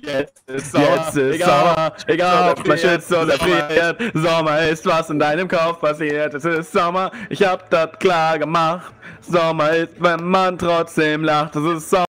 Jetzt ist Sommer, egal ob man schützt oder friert. Sommer ist, was in deinem Kopf passiert. Es ist Sommer, ich hab das klar gemacht. Sommer ist, wenn man trotzdem lacht. Es ist Sommer.